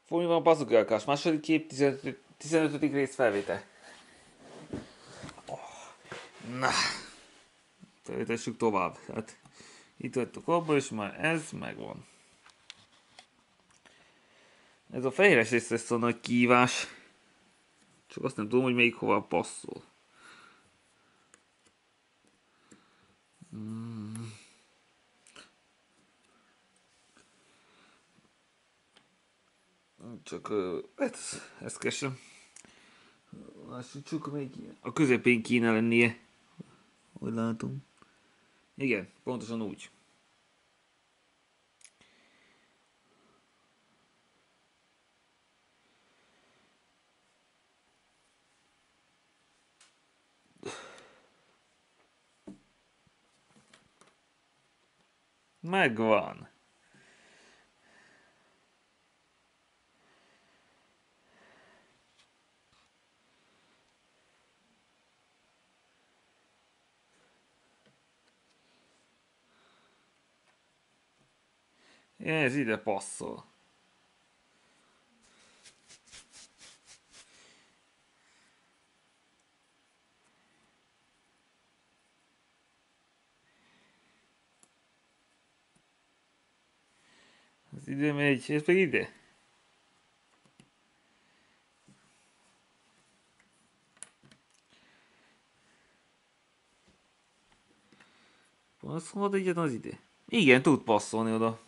Fúj van bazugálkás, második kép, 15. rész felvétel. Na, felvétessük tovább. Hát, itt vagytok abban, és már ez megvan. Ez a fehéres rész lesz a nagy kihívás. Csak azt nem tudom, hogy melyik hova passzol. Csak ezt keresem. Lássuk, csak melyik ilyen. A közepén kéne lennie. Hogy látom. Igen, pontosan úgy. Megvan. Ez ide passzol. Ez ide megy, ez meg ide. Passzolhat egyet az ide. Igen, tud passzolni oda.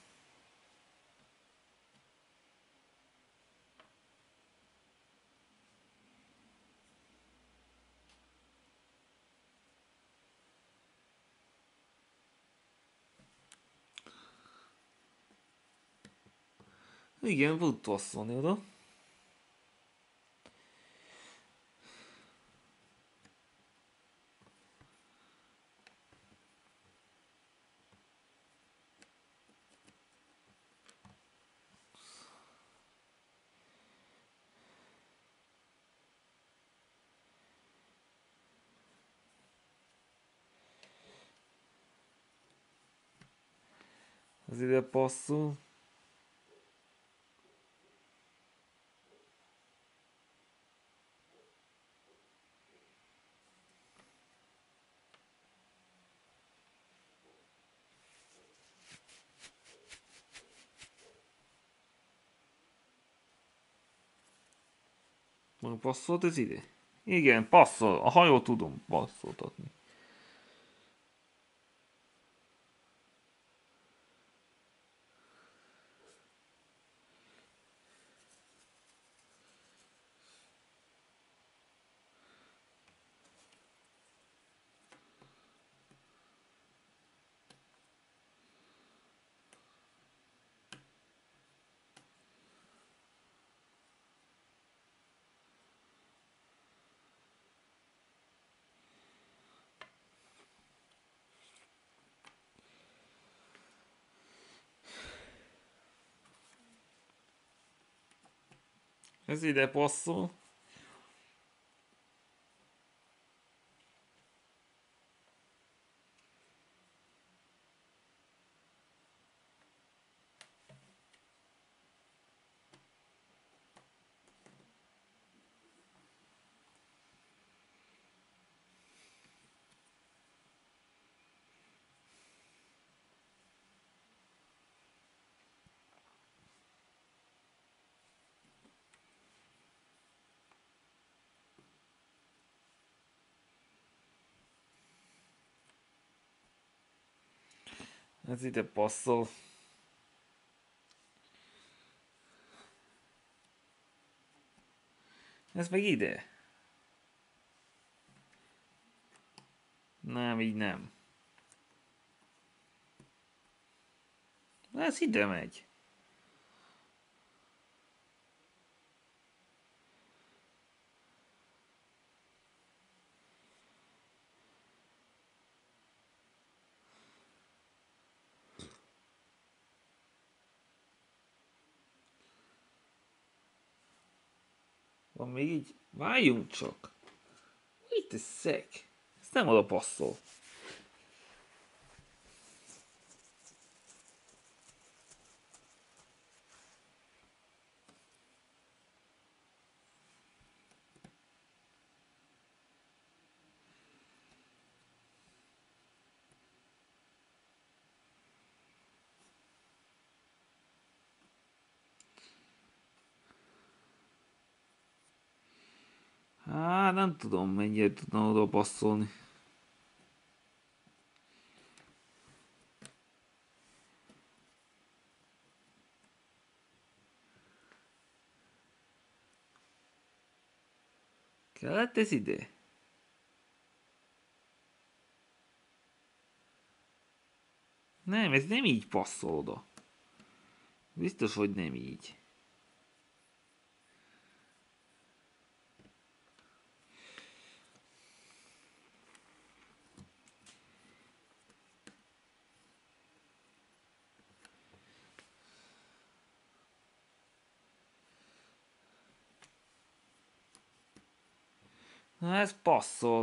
Igen, tud passzolni oda. Ez ide passzol. Már passzolt ez ide? Igen, passzol. A hajó tudom passzoltatni. Ez ide passzol. Ez ide passzol. Ez meg ide. Nem, így nem. Ez ide megy. Van még így? Várjunk csak. Itt ez szek. Ez nem oda passzol. Hát nem tudom, mennyire tudna oda passzolni. Kellett ez ide? Nem, ez nem így passzol oda. Biztos, hogy nem így. Na ez passzol.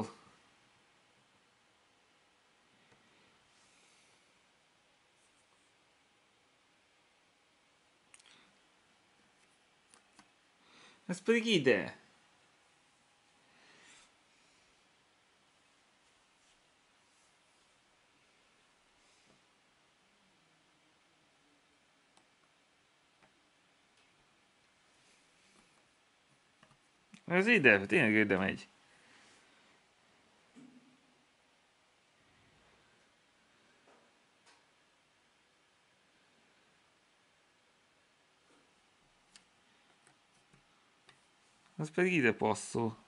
Ez pedig ide. Ez ide, tényleg ide megy. Ez pedig ide passzol.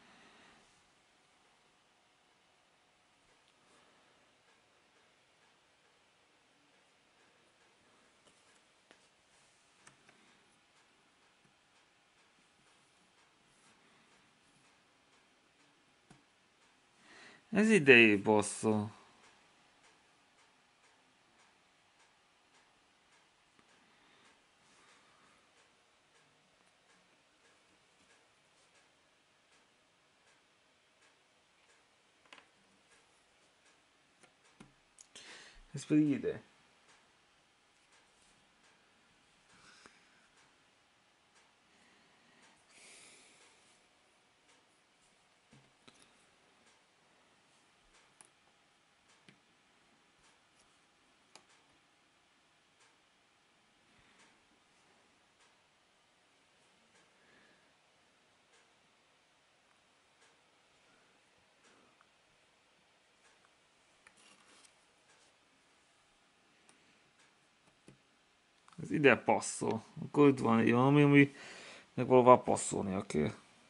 Ez ide passzol. Ez pedig ide. Ez ide passzol. Akkor itt van egy valami, ami meg valahová passzolnia kell.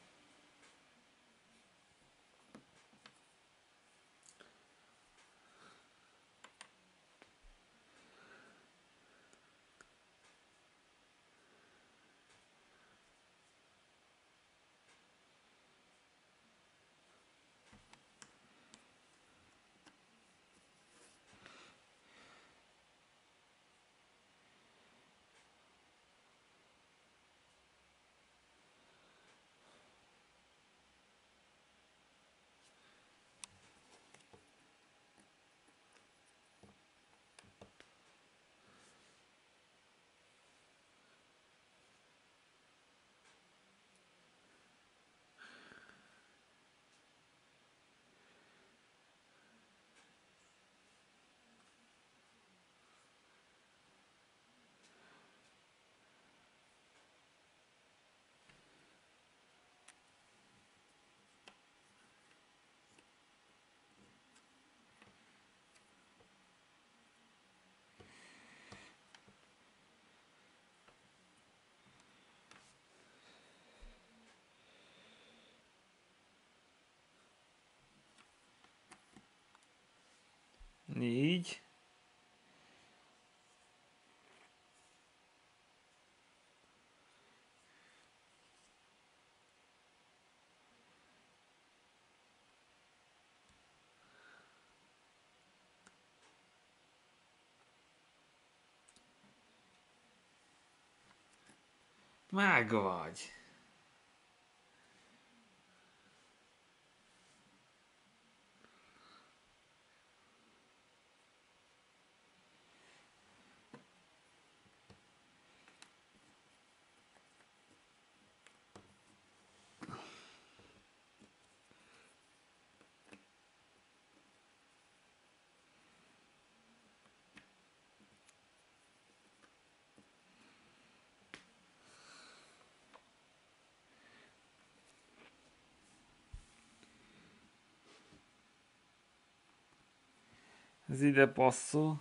Így. Meg vagy. Ez ide passzol.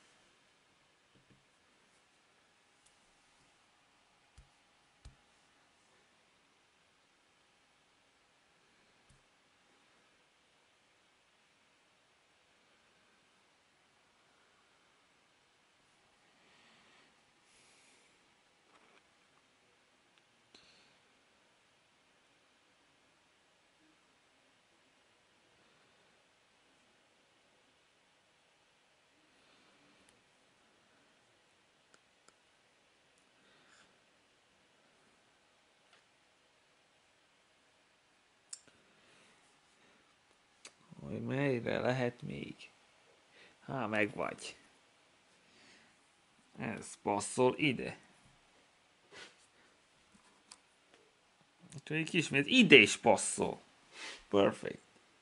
Hogy melyre lehet még? Meg vagy. Ez passzol ide. Úgyhogy ismét ide is passzol. Perfect.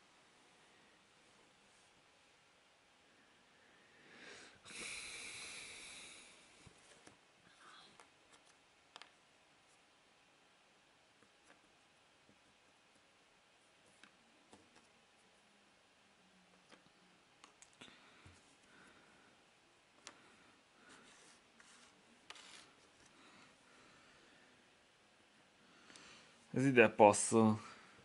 Ez ide passzol.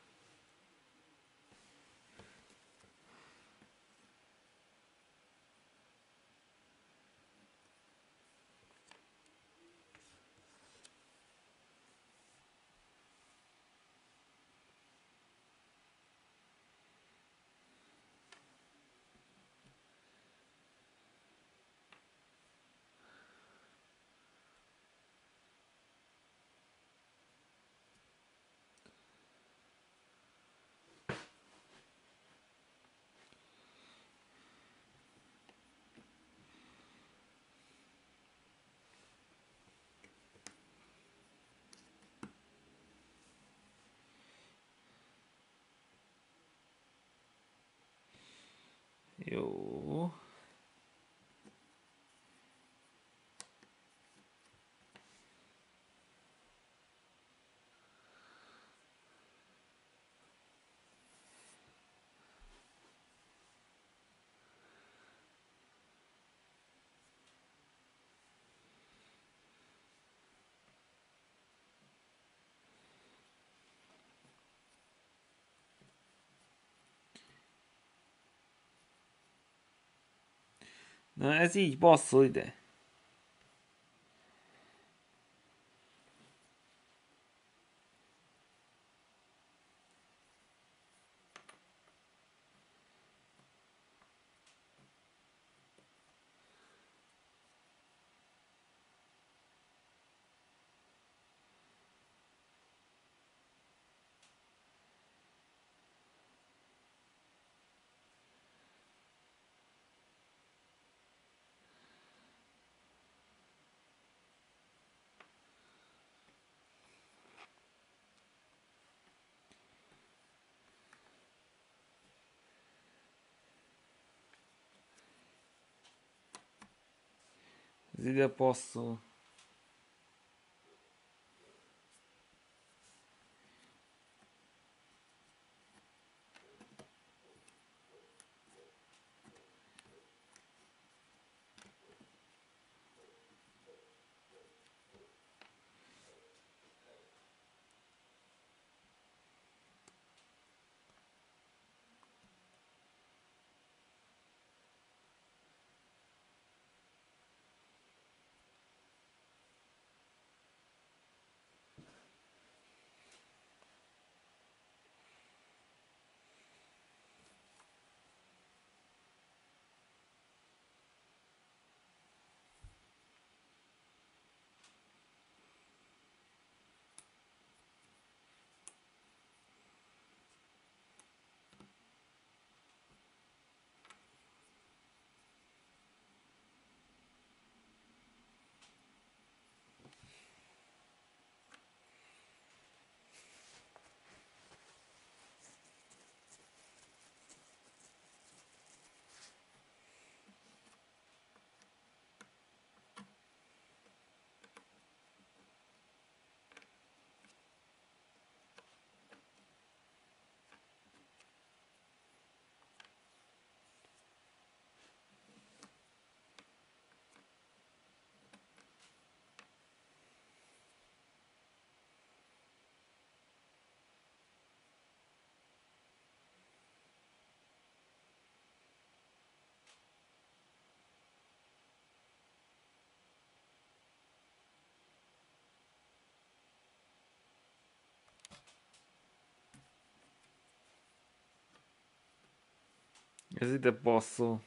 Jó. Na ez így passzol ide. Ez ide passzol. Ez ide passzol.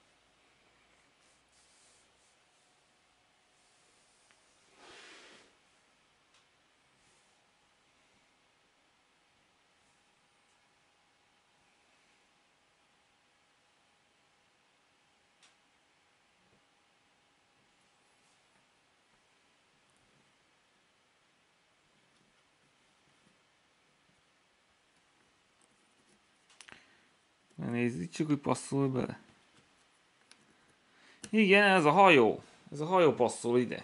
Nézzük csak, hogy passzol bele. Igen, ez a hajó. Ez a hajó passzol ide.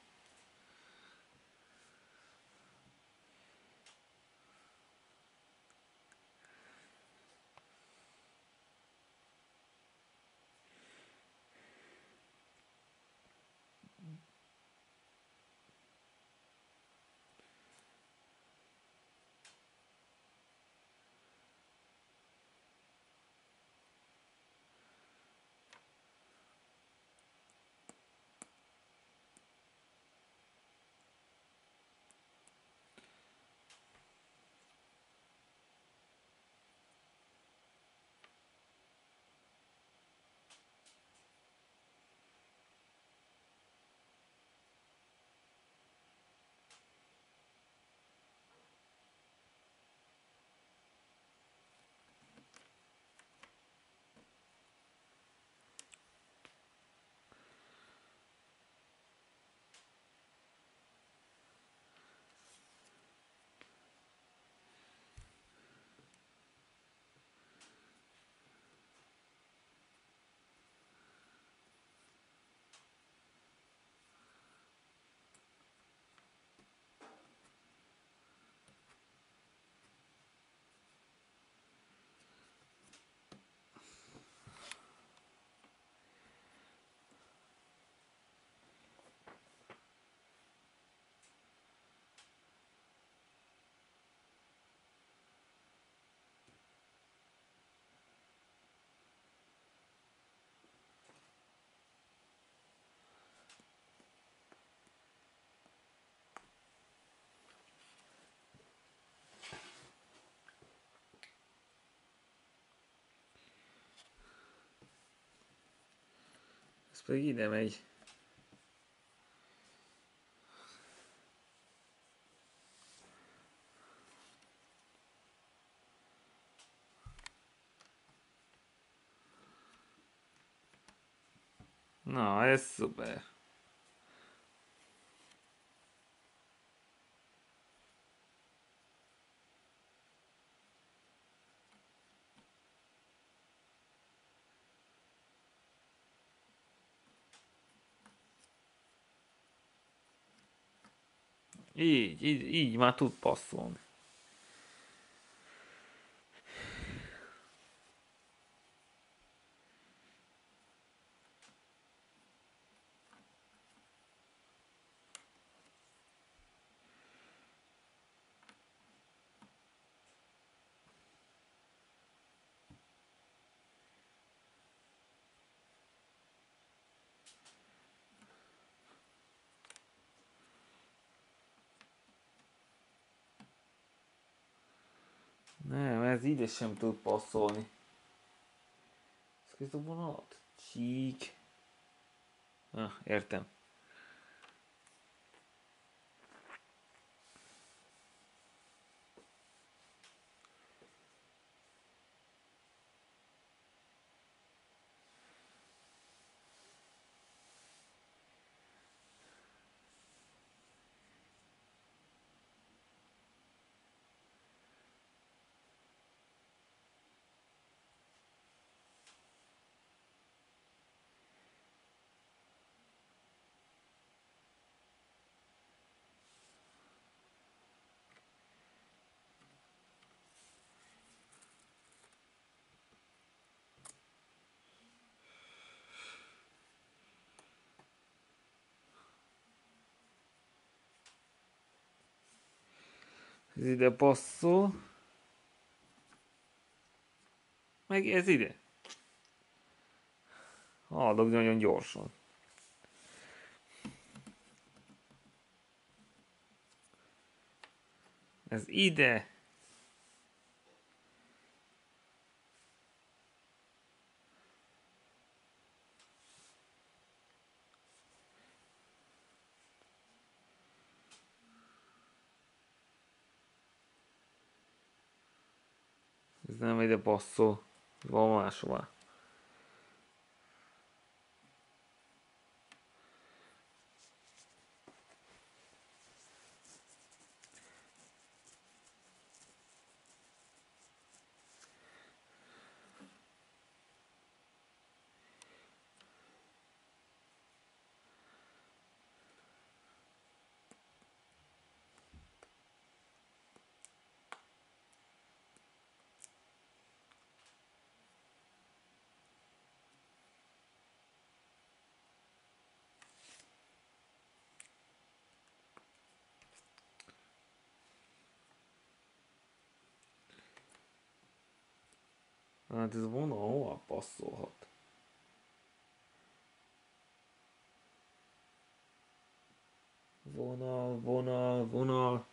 Ez pedig ide megy. Na, ez szuper. Így már tud passzolni. Nem, ez ide sem tud passzolni. Ez közben vonat. Csík. Értem. Ez ide passzol. Meg ez ide. Haladok nagyon gyorsan. Ez ide. Ez nem ide passzol. Van máshová. Hát ez vonal hova passzolhat? Vonal, vonal, vonal.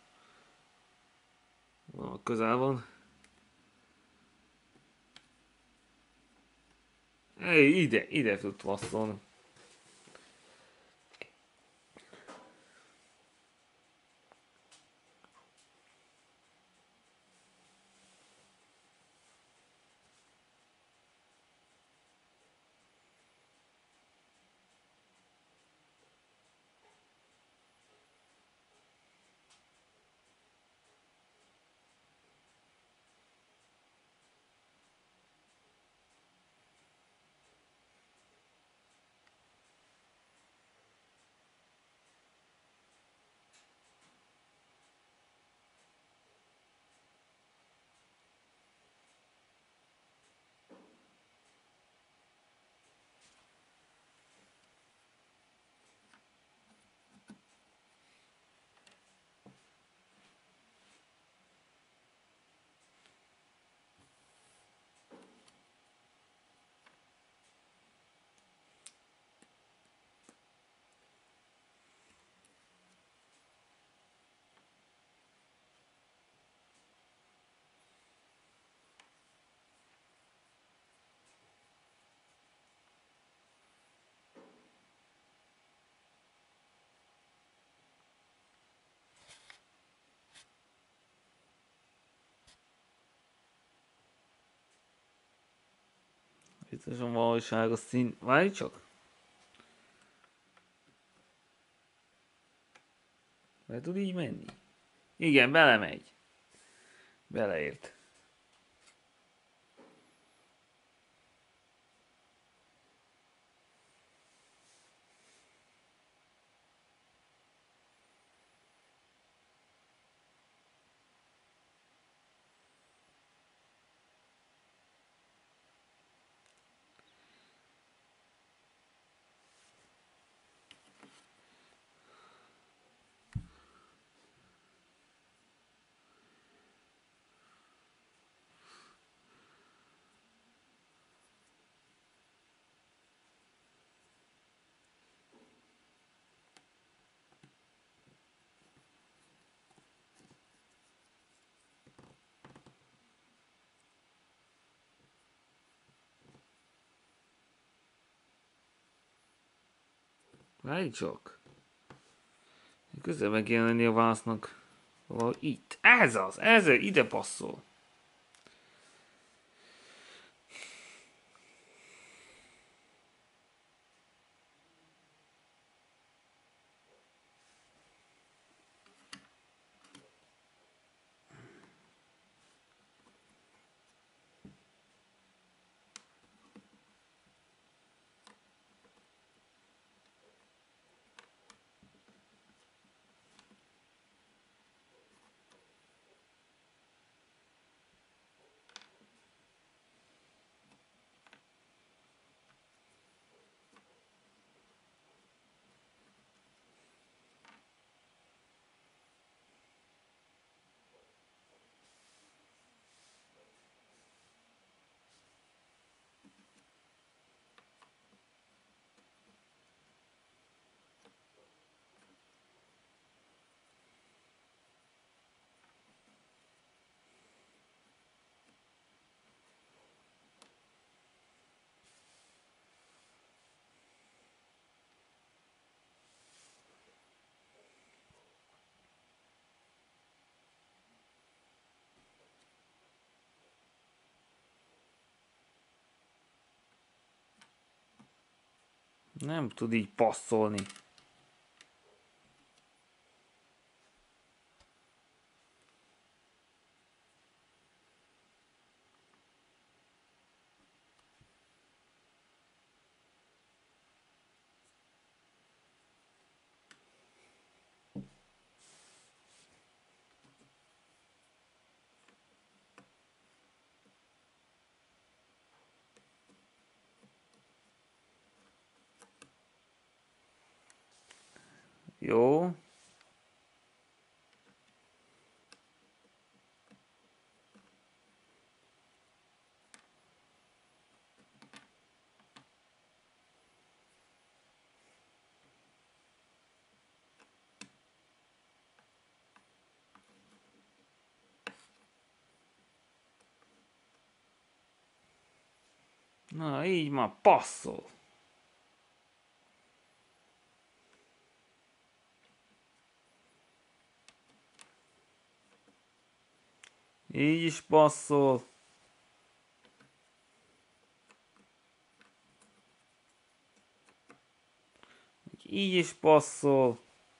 Na, közel van. Ide tud passzolni. Biztosan valóságos szín. Várj csak. Be tud így menni? Igen, belemegy. Beleért. Várj csak. Közel meg kéne lenni a vásznak. Valahol itt. Ez ide passzol. Nem tud így passzolni. Jó. Na, így már passzol. Így is passzol. Így is passzol.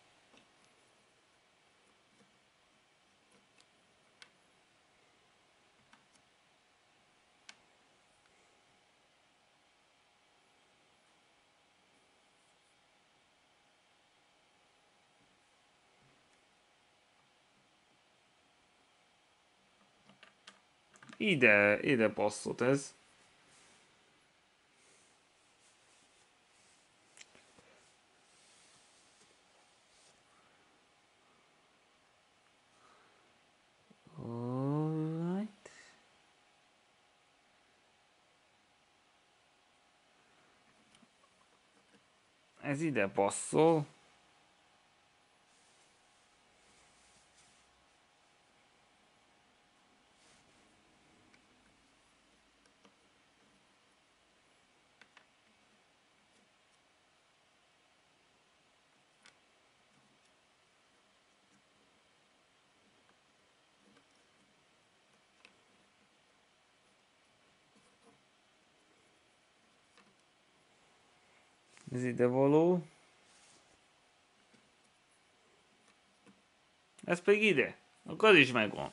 Ide passzolt ez. Alright. Ez ide passzol. Ez ide való. Ez pedig ide. Akkor az is megvan.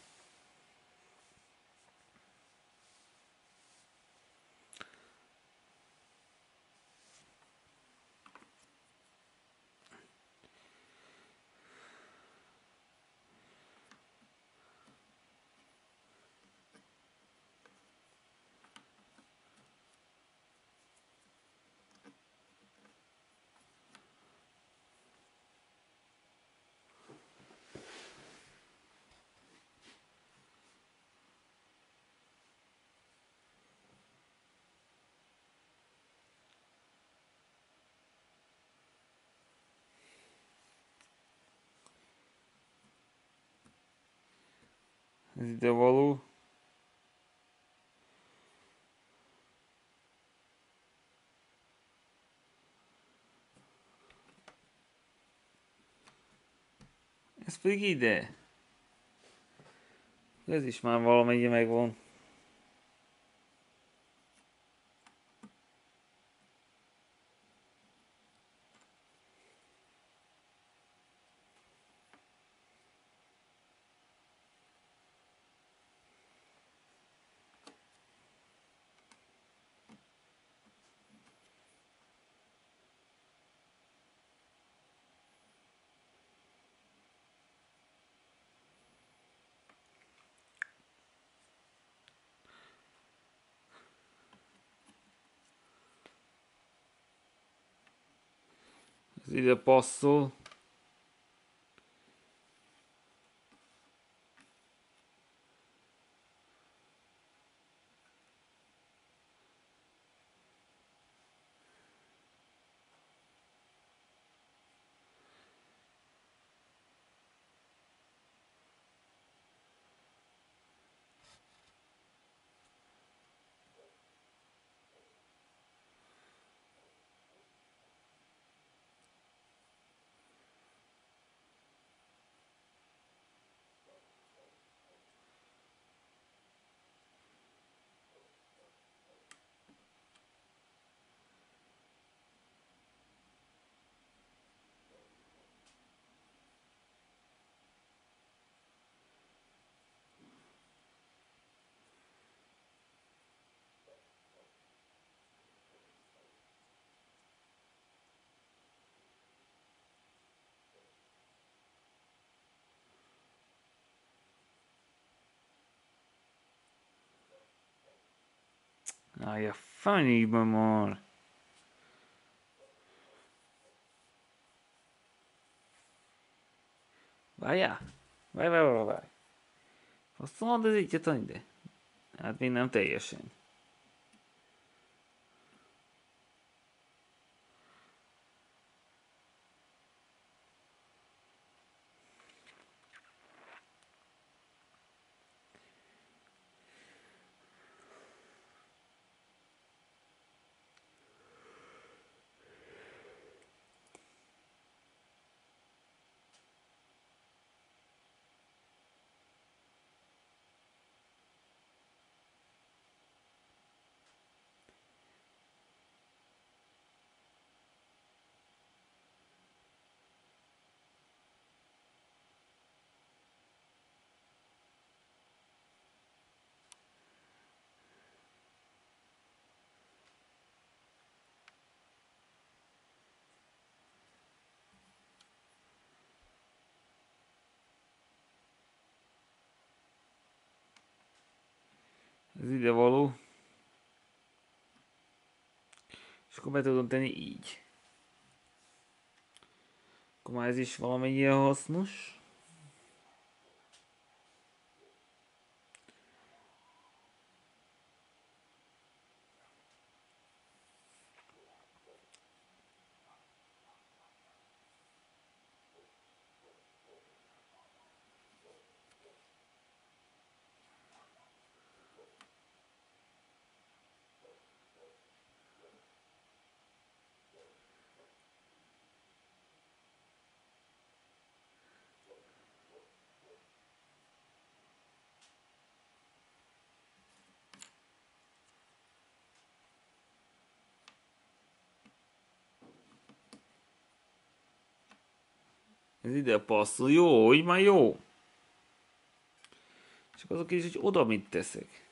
Ez ide való. Ez pedig ide. Ez is már valamennyi megvan. Ez ide passzol. Aj, a fenébe már. Várjál. Várj. Azt mondod, ez így jött ide. Hát még nem teljesen. Ez ide való. És akkor be tudom tenni így. Akkor már ez is valamennyire hasznos. Ez ide passzol. Jó, így már jó. Csak azok is, hogy oda mit teszek.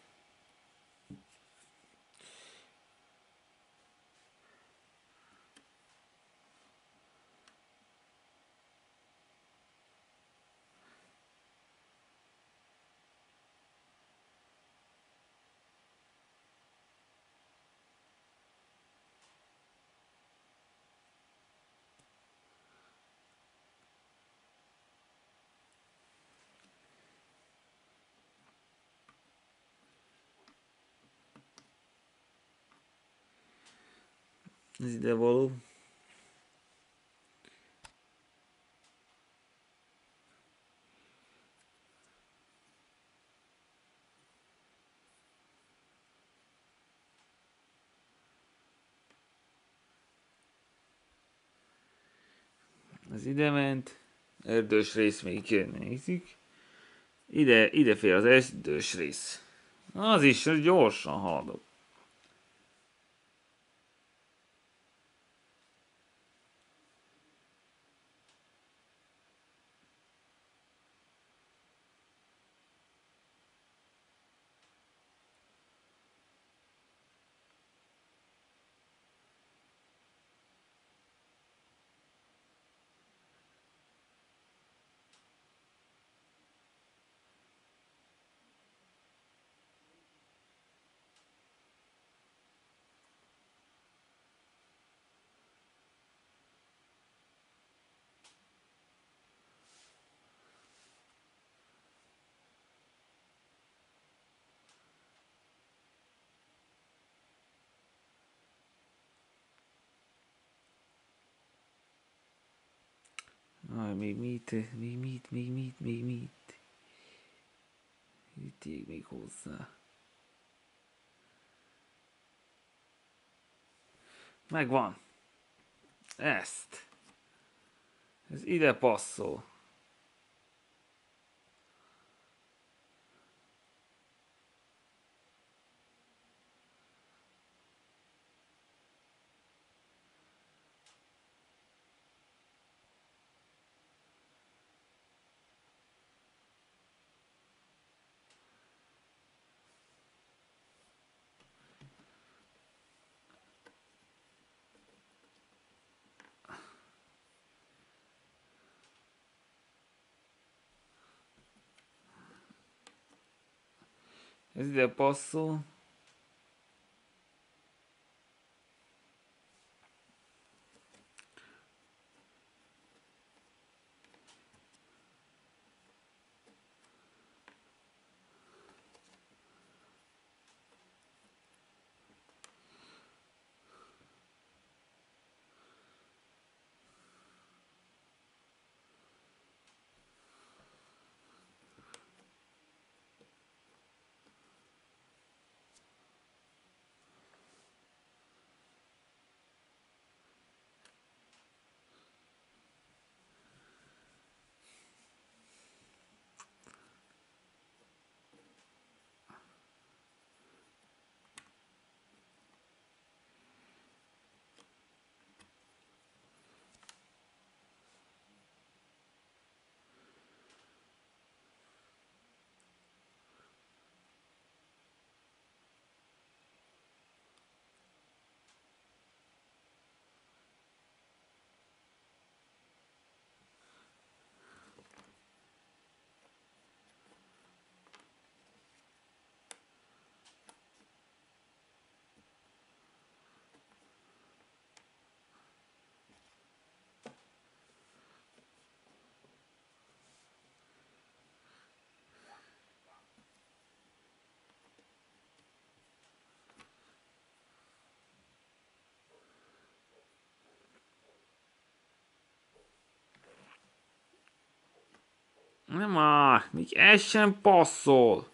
Ez ide való. Ez ide ment. Erdős rész még jön, nézzük. Ide fél az erdős rész. Az is, hogy gyorsan haladok. Aj, még mit. Itt ég még hozzá. Megvan. Ezt. Ez ide passzol. Ez ide passzol. Nem már, még ez sem passzol.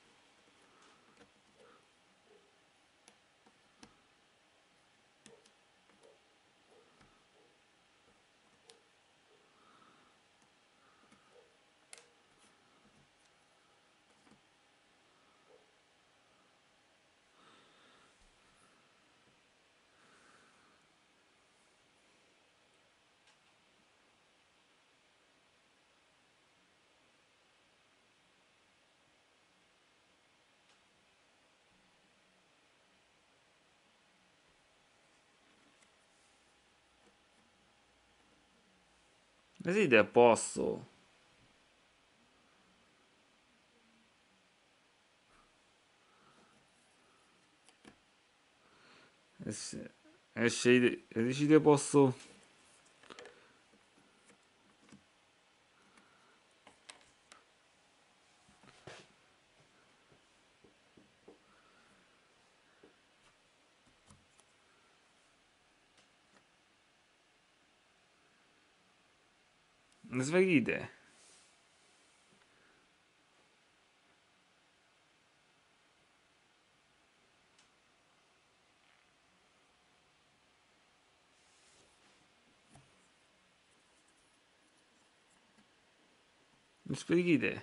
Ez ide passzol. Ez is ide passzol. Ez meg ide. Ez pedig ide.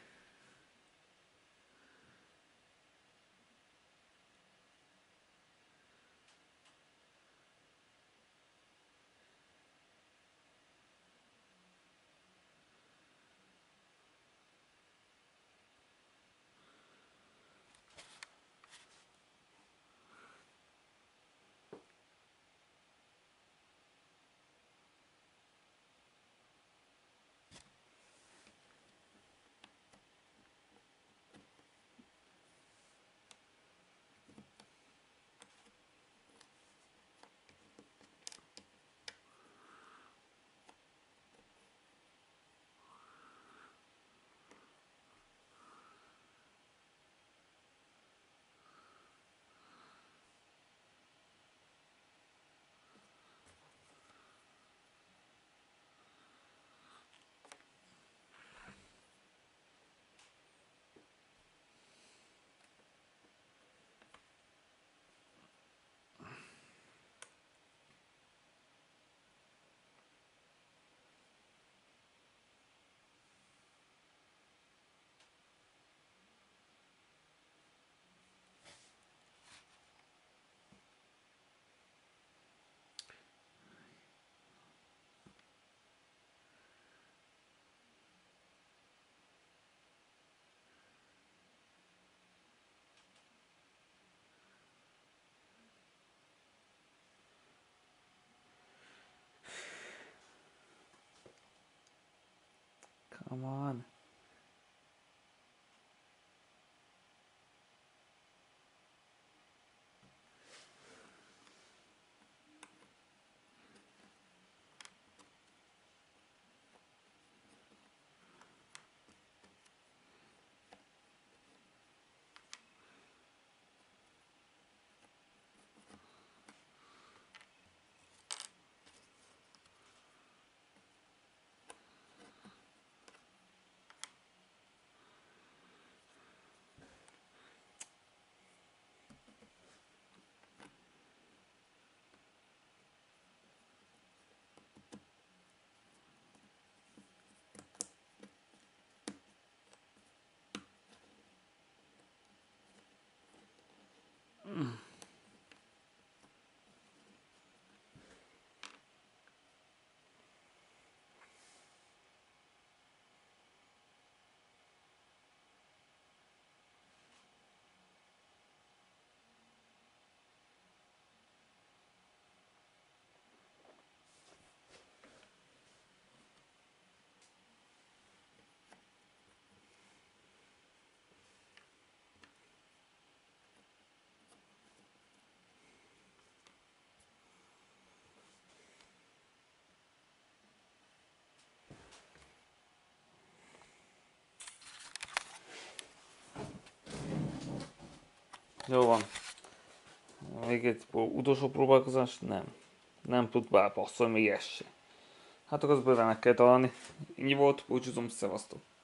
Come on. Jó van. Még egy utolsó próbálkozás? Nem. Nem tud belepasszolni még ez se. Hát akkor az bőven meg kell találni. Ennyi volt, búcsúzom, szevasztok.